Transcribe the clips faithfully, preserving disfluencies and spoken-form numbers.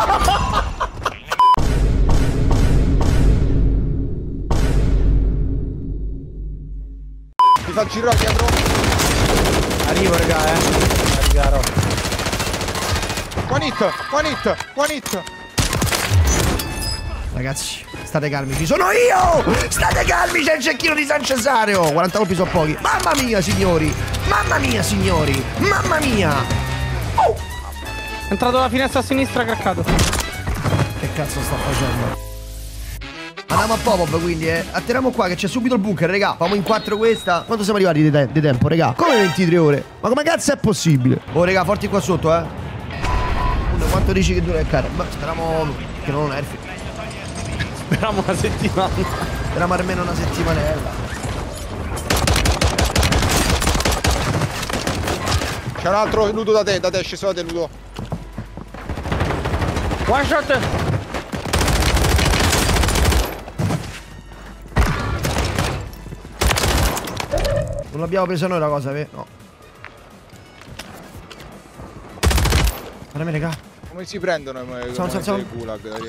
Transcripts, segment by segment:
Mi fa il giro dietro. Arrivo, raga, eh. Arriverò. One hit, one hit, one hit. Ragazzi, state calmi, ci sono io! State calmi, c'è il cecchino di San Cesario! quaranta colpi sono pochi. Mamma mia, signori! Mamma mia, signori! Mamma mia! Oh! È entrato dalla finestra a sinistra, craccato. Che cazzo sta facendo? Andiamo a pop-up, quindi, eh. Atterriamo qua che c'è subito il bunker, regà. Famo in quattro questa. Quanto siamo arrivati di, te di tempo, regà? Come ventitré ore? Ma come cazzo è possibile? Oh, regà, forti qua sotto, eh. Uno, quanto dici che dura il carro? Ma speriamo che non lo nerfi. Speriamo una settimana. Speriamo almeno una settimanella. C'è un altro Ludo da te, da te, è sceso da te, Ludo. One shot. Non l'abbiamo presa noi la cosa, vero? No. Guarda me, raga. Come si prendono i Siamo, siamo, siamo. gulag, dai.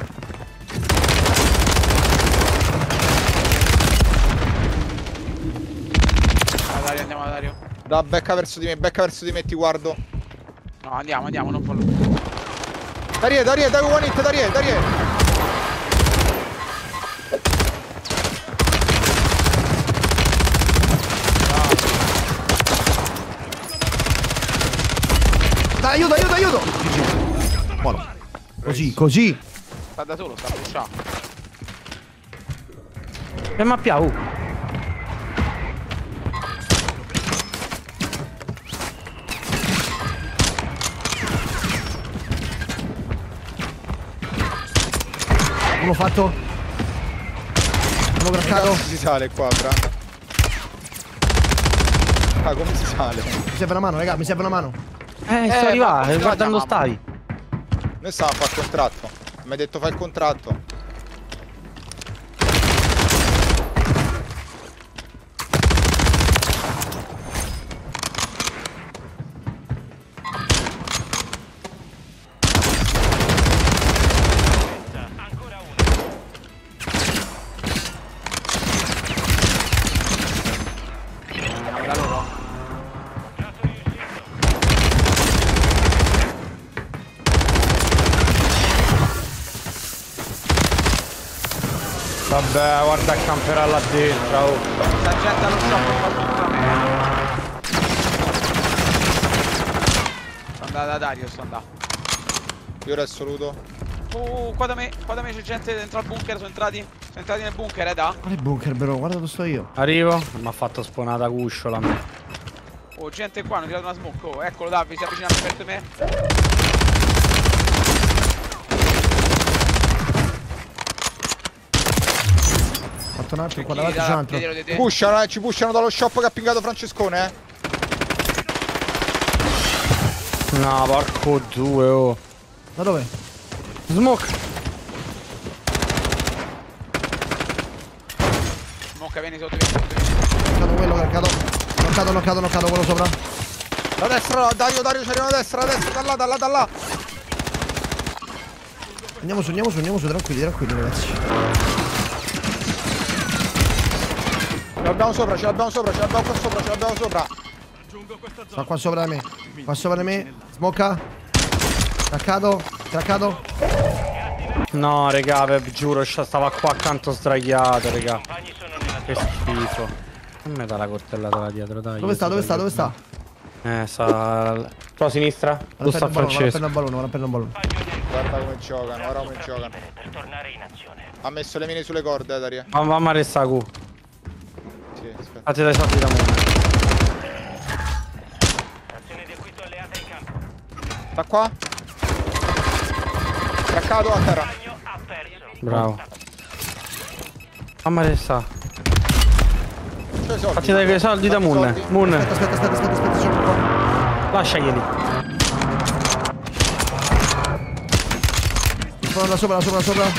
Dario, andiamo da Dario. Da becca verso di me, becca verso di me, ti guardo. No, andiamo, andiamo, non fallo. Darie, Darie, dai one hit, Darie, Darie. Dai, aiuto, aiuto, aiuto! G G. Buono. Così, così. Sta da solo, sta pushando. E mappia, uh. Uno fatto. Uno craccato. Come si sale qua, fra? Ah, come si sale? Mi serve una mano, raga, mi serve una mano. Eh, Eh, sto arrivando, ma- guardando ma- stai. Noi stavamo a fare il contratto. Mi hai detto fai il contratto. Da loro. Vabbè, guarda il camperà là dentro. Oh. Sta gente allo shop qua contro me. Sto andando da Dario, sto andando. Io resto Ludo. Uh, qua da me, qua da me c'è gente dentro al bunker, sono entrati. Sono entrati nel bunker, eh da. Qual è il bunker, bro? Guarda dove sto io. Arrivo. Mi ha fatto spawnata cusciola. Oh, gente qua, hanno tirato una smoke. Oh, eccolo Davide, si avvicina verso me. Fatto un altro, C'è qua chi davanti c'è un da- altro. dietro di te. Pushano, eh, ci pushano dallo shop che ha pingato Francescone, eh. No, porco due, oh. Da dove? Smoke. Smoke, vieni sotto, vieni sotto, vieni. Knoccato quello, craccato. Knoccato, knoccato, knoccato, quello sopra. Da destra, Dario, Dario, c'è una destra, da destra, da là, da là, da là. Andiamo su, andiamo su, andiamo su, tranquilli, tranquilli, ragazzi. Ce l'abbiamo sopra, ce l'abbiamo sopra, ce l'abbiamo qua sopra, ce l'abbiamo sopra. Sta qua sopra di me. Qua sopra di me. Smocca. Craccato, craccato. No, raga, Pep, giuro, stava qua accanto sdraiato, raga. Che schifo. Non mi dà la coltellata là dietro, dai. Dove sta, dove sta, dove sta? Eh, sta... Tua sinistra? Tu sta Vado a prendere Francesco. un ballone, vado a prendere un ballone. Guarda come giocano, guarda come giocano. Ha messo le mine sulle corde, eh, Dario. Ma mamma resta Q. Sì, aspetta. Fate dai soldi da mondo. Sta qua? Craccato a terra. Bravo. Mamma resta. C'ho i soldi. Fatti dai quei soldi da Tanti Moon. soldi. Moon. Aspetta, aspetta, aspetta, aspetta, aspetta, c'è qua. Lasciaglieli. Mi fanno da sopra, da sopra, da sopra.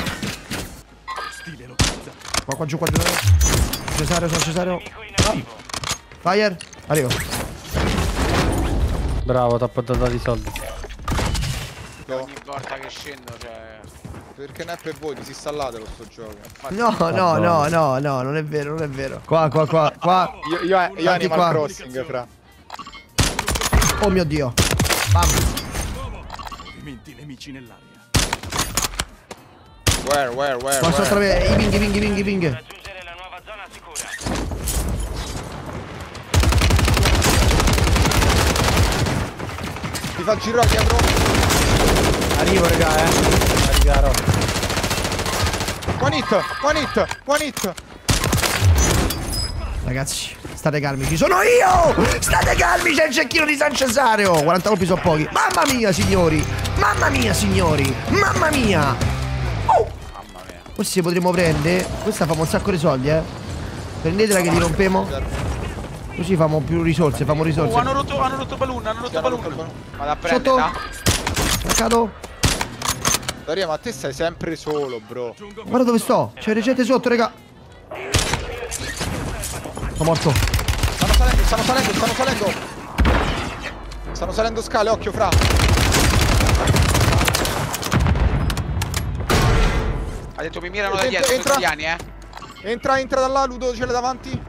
Qua, qua giù, qua giù. Cesario, sono Cesario. Fire. Arrivo. Bravo, ti ha portato i soldi. Lo- ogni volta che scendo, cioè... Perché non è per voi, disinstallatelo sto gioco. No, no, no, no, no, non è vero, non è vero. Qua, qua, qua, qua. Io, io, io Animal qua. Crossing, fra. Oh mio Dio. Bam. Movimenti nemici nell'aria. Where, where, where, Qua sotto where? me, i ping, i ping, i ping, i ping. Raggiungere la nuova zona sicura. Ti fa il giro dietro. Arrivo, raga, eh. Arriverò. One hit, one hit, one hit. Ragazzi, state calmi, ci sono io! State calmi, c'è il cecchino di San Cesareo! quaranta colpi sono pochi. Mamma mia, signori! Mamma mia, signori! Mamma mia! Oh! Mamma mia. Questi potremmo prendere. Questa famo un sacco di soldi, eh. Prendetela che li rompemo. Così famo più risorse, famo Oh, risorse. hanno rotto, hanno rotto balloon, hanno rotto balloon. Vado a Sotto. prendere, Marcato. Daria, ma te sei sempre solo, bro. Guarda dove sto. C'è recente sotto, raga. Sono morto. Stanno salendo, stanno salendo, stanno salendo. Stanno salendo scale, occhio, fra. Ha detto mi mirano da Entra- dietro, entra. sono italiani, eh. Entra, entra da là, Ludo, ce l'hai davanti.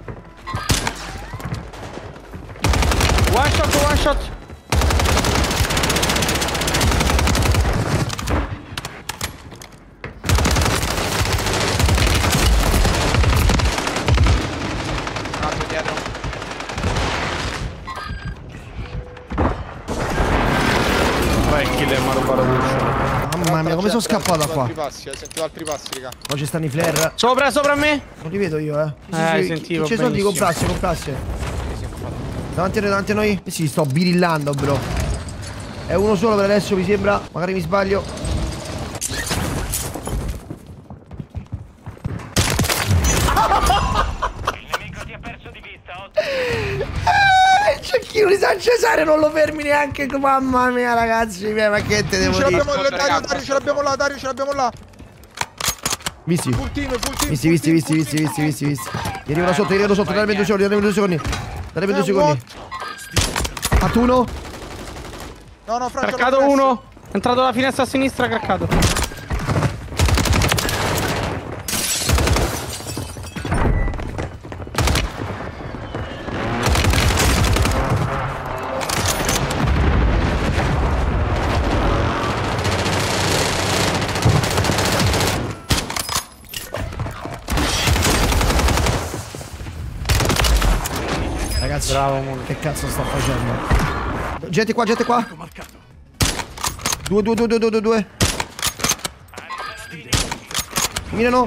One shot, one shot. Un altro dietro. Vai, il killer mi ha rubato l'uscio. Mamma mia, come sono scappato da qua? Altri passi, eh, sentivo altri passi, raga. Poi ci stanno i flare. Sopra, sopra a me. Non li vedo io, eh. Eh, Chi- sentivo chi c'è soldi, benissimo. comprasse, comprasse. Davanti a noi, davanti a noi. Eh sì, sto birillando, bro. È uno solo per adesso, mi sembra. Magari mi sbaglio. Il nemico ti ha perso di vista. Ottimo. Eh, il cecchino di San Cesare non lo fermi neanche. Mamma mia, ragazzi miei, ma che te devo Ce dire? l'abbiamo, Sotto, Dario, raga, Dario, ce l'abbiamo là, Dario, ce l'abbiamo là. Visti. Full team, full team. Visti, full visti, team, visti, full visti, team. visti, visti, visti. Gli arrivano sotto, gli arrivano sotto. Datemi due secondi, datemi due secondi. Datemi due Eh, secondi. Fatto uno. No, no, fra, ce l'ho Craccato presso. uno. È entrato dalla finestra a sinistra, craccato. Ragazzi, Bravo, Mono. che cazzo sto facendo? Gente qua, gente qua. Marcato. Due, due, due, due, due, due, due. Mirano.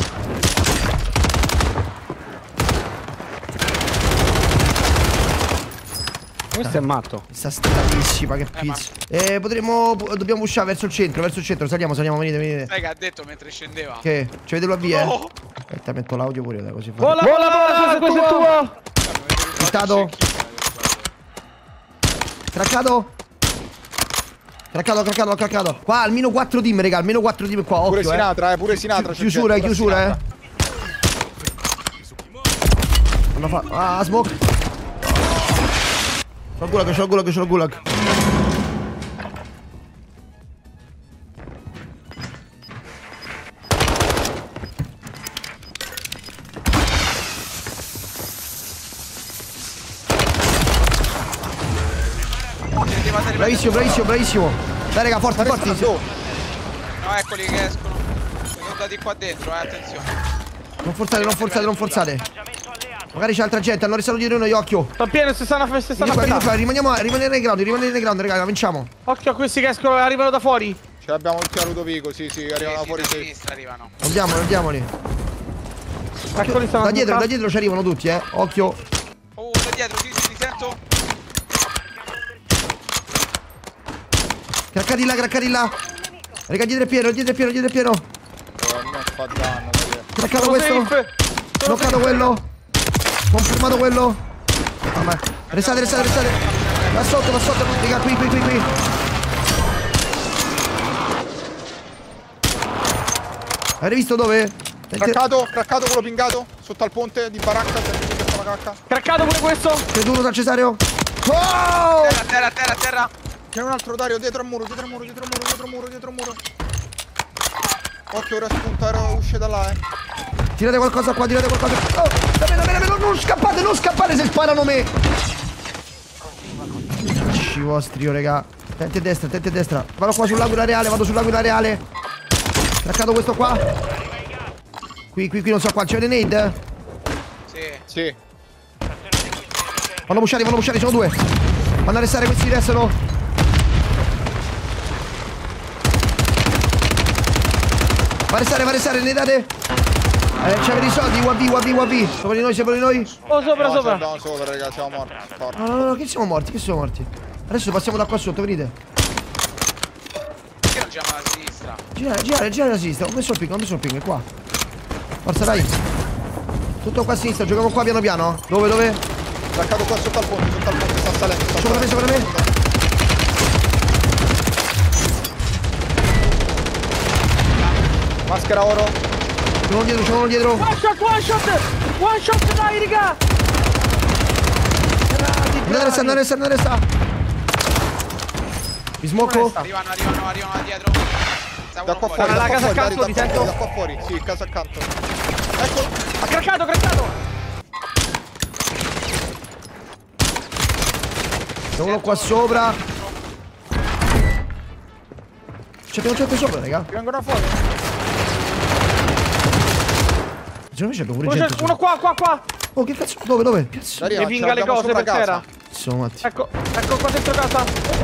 Questo è matto. Sta statissima, che pizza. Eh, potremmo. Dobbiamo uscire verso il centro, verso il centro. Saliamo, saliamo, venite, venite. Sai che ha detto mentre scendeva? Che? Ci avete la via? No. Aspetta, metto l'audio pure da così fa. Vola, vola, vola, questo è tuo. Hittato. Craccato. Craccato, craccato, craccato. Qua almeno quattro team, raga, almeno quattro team qua. Pure Occhio, eh. Sinatra, eh, pure Sinatra. c'è Chiusura, eh, gente, pure chiusura, eh. Sinatra. Hanno fatto. Ah, smoke. C'ho il gulag, c'ho il gulag, c'ho il gulag. Bravissimo, bravissimo, bravissimo. Dai, raga, forti, Sta forti. restando. No, eccoli che escono. Sono andati qua dentro, eh, attenzione. Non forzate, non forzate, non forzate. Magari c'è altra gente, hanno restato dietro noi, occhio. Sto pieno, si stanno, si stanno Vieni qua, vieni aspettando. qua, rimaniamo, rimanere nei ground, rimanere nei ground, raga, vinciamo. Occhio a questi che escono, arrivano da fuori. Ce l'abbiamo tutti a Ludovico, sì, sì, arrivano Sì, sì, fuori da sì. sinistra arrivano. Andiamoli, andiamoli. Eccoli, stanno Da dietro, da smoccando. dietro ci arrivano tutti, eh. Occhio. Oh, da dietro, sì, sì, li sento. Craccati là, craccati là. Raga, dietro è pieno, dietro è pieno, dietro è pieno. Oh, non fa danno, Dario. Craccato Sono questo. safe. Sono Knoccato safe. quello. Confermato quello. Vabbè. Restate, restate, restate. Va sotto, va sotto. Raga, qui, qui, qui, qui. Avete visto dove? Craccato, craccato quello pingato. Sotto al ponte di baracca, se avete questa macacca. Craccato pure questo. Creduto dal Cesario. Oh! Terra, terra, terra, terra. C'è un altro Dario dietro al muro, dietro al muro, dietro al muro, dietro al muro, dietro al muro. Occhio, ora spunta, ora usce da là, eh. Tirate qualcosa qua, tirate qualcosa. Oh, dammi, dammi, dammi, non scappate, non scappate se sparano me. Cacci vostri, oh, raga. Attenti a destra, attenti a destra. Vado qua sull'angolo reale, vado sull'angolo reale. Craccato questo qua. Qui, qui, qui, non so qua, c'è un nade? Sì. Sì. Vanno pushati, vanno pushati, sono due. Vanno a restare, questi restano. Va a restare, va a restare, ne date? Eh, c'avete i soldi, U A V, U A V, U A V. Sopra di noi, sopra di noi. Oh, sopra, No, sopra. Abbiamo sopra, raga, siamo morti. Porca. No, no, no, che siamo morti, che siamo morti. Adesso passiamo da qua sotto, venite. Perché non giriamo alla sinistra? Girare, girare, girare a sinistra. Ho messo il ping, ho messo il ping, è qua. Forza, dai. Tutto qua a sinistra, giochiamo qua piano piano. Dove, dove? Attaccato qua sotto al ponte, sotto al ponte, sta salendo, sta Sopra me, salendo. sopra me. Maschera oro. C'è uno dietro, c'è uno dietro. One shot, one shot! One shot, dai, raga! Andate a resta, andate a resta, andate a resta. Mi smocco. Arrivano, arrivano, arrivano dietro. Stavo Da qua fuori. fuori, la da qua casa fuori, accanto, Dario, ti da qua fuori, sento. da qua fuori. Sì, casa accanto. Ecco. Ha craccato, craccato! C'è uno qua sopra. C'è più gente sopra, raga. Vengono fuori. Secondo me c'è pure Uno, gente c'è- sopra. uno qua, qua, qua! Oh, che cazzo? Dove, dove? Cazzo. Dario, Mi ce pinga le l'abbiamo cose sopra per terra. casa. Sono matti. Ecco, ecco qua dentro casa.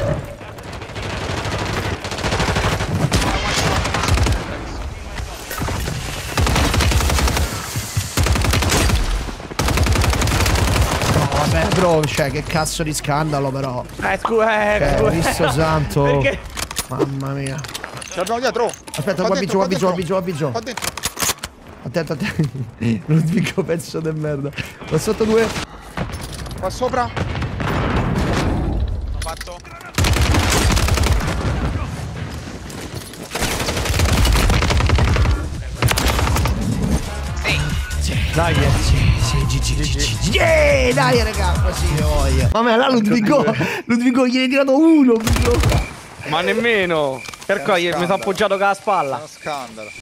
No, vabbè, bro, cioè, che cazzo di scandalo, però. Eh, scusa, eh, Cioè, scusa. Cristo santo. Perché? Mamma mia. Ce l'abbiamo dietro. Aspetta, Qua qua dentro, biggio, qua qua biggio, qua dentro. biggio, qua biggio. Qua dentro. Attento, attento. Non dico pezzo di merda. Qua sotto due. Qua sopra. Ho fatto. Dai, eh. Sì, G G, G G. Yeah, dai, raga, così voglio. Vabbè, là Ludvigo, Ludvigo gliene hai tirato uno, bro. Ma nemmeno. Per qua io mi sono appoggiato con la spalla. Uno scandalo.